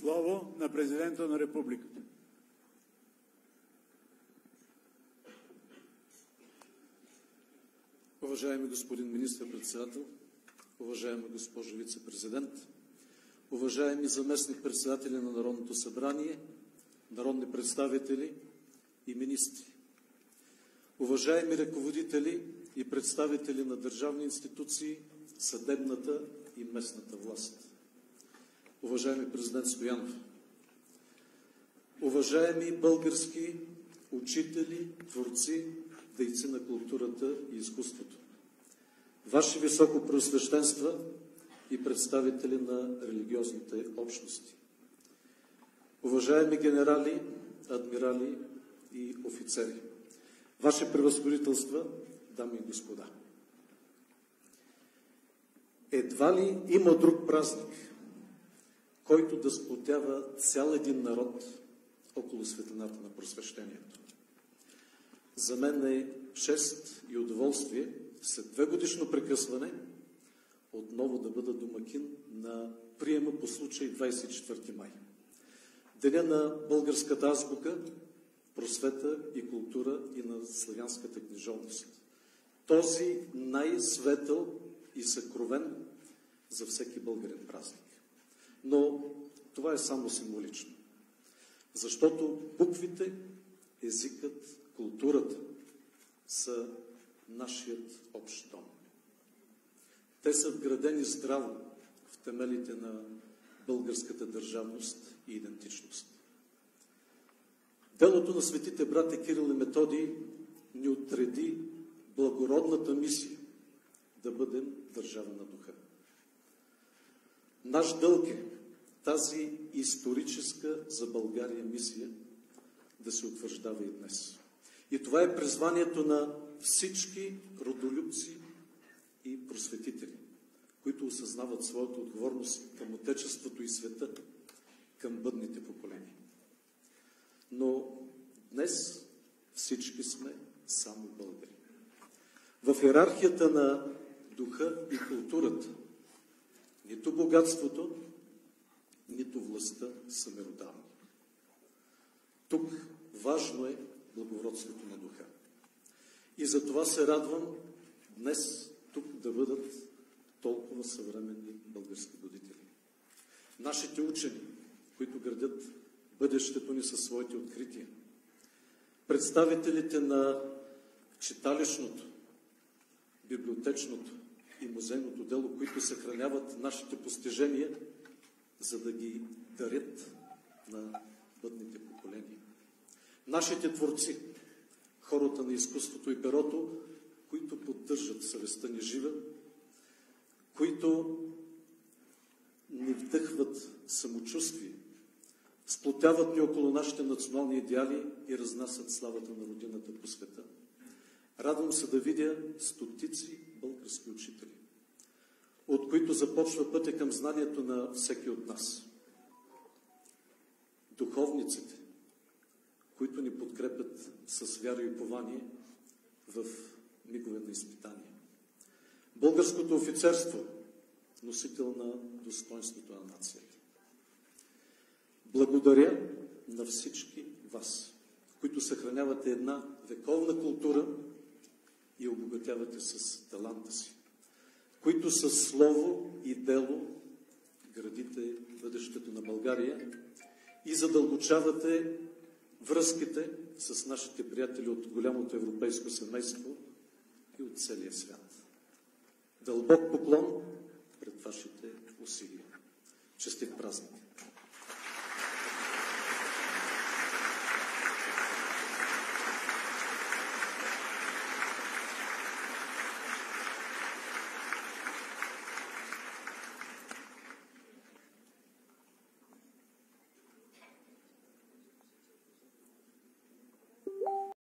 Слово на президента на републиката. Уважаеми господин министър-председател, уважаема госпожо вице-президент, уважаеми заместник-председатели на Народното събрание, народни представители и министри, уважаеми ръководители и представители на държавни институции, съдебната и местната власт, уважаеми президент Стоянов, уважаеми български учители, творци, дейци на културата и изкуството, ваши високопреосвещенства и представители на религиозните общности, уважаеми генерали, адмирали и офицери, ваши превъзходителства, дами и господа. Едва ли има друг празник, който да сплотява цял един народ около светлината на просвещението. За мен е чест и удоволствие след 2-годишно прекъсване отново да бъда домакин на приема по случай 24 май. Деня на българската азбука, просвета и култура и на славянската книжовност. Този най-светъл и съкровен за всеки българин празник. Но това е само символично. Защото буквите, езикът, културата са нашият общ дом. Те са вградени здраво в темелите на българската държавност и идентичност. Делото на светите братя Кирил и Методий ни отреди благородната мисия да бъдем държава на духа. Наш дълг е тази историческа за България мисия да се утвърждава и днес. И това е призванието на всички родолюбци и просветители, които осъзнават своята отговорност към Отечеството и света, към бъдните поколения. Но днес всички сме само българи. В йерархията на духа и културата нито богатството, нито властта са меродавни. Тук важно е благородството на духа. И за това се радвам днес тук да бъдат толкова съвременни български будители. Нашите учени, които градят бъдещето ни със своите открития. Представителите на читалищното, библиотечното и музейното дело, които съхраняват нашите постижения, за да ги дарят на бъдните поколения. Нашите творци, хората на изкуството и перото, които поддържат съвестта ни жива, които ни вдъхват самочувствие, сплотяват ни около нашите национални идеали и разнасят славата на родината по света. Радвам се да видя стотици български учители, от които започва пътя към знанието на всеки от нас. Духовниците, които ни подкрепят с вяра и упование в мигове на изпитание. Българското офицерство, носител на достоинството на нацията. Благодаря на всички вас, които съхранявате една вековна култура и обогатявате с таланта си, които със слово и дело градите бъдещето на България и задълбочавате връзките с нашите приятели от голямото европейско семейство и от целия свят. Дълбок поклон пред вашите усилия. Честит празник!